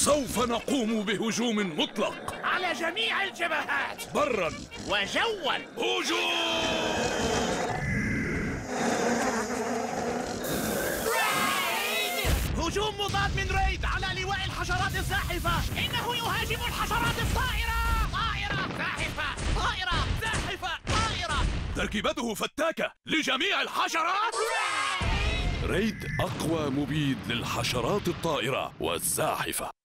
سوف نقوم بهجوم مطلق على جميع الجبهات، برا وجوا. هجوم! هجوم مضاد من ريد على لواء الحشرات الزاحفة. إنه يهاجم الحشرات الطائرة. طائرة زاحفة، طائرة زاحفة، طائرة. تركيبته فتاكة لجميع الحشرات. ريد أقوى مبيد للحشرات الطائرة والزاحفة.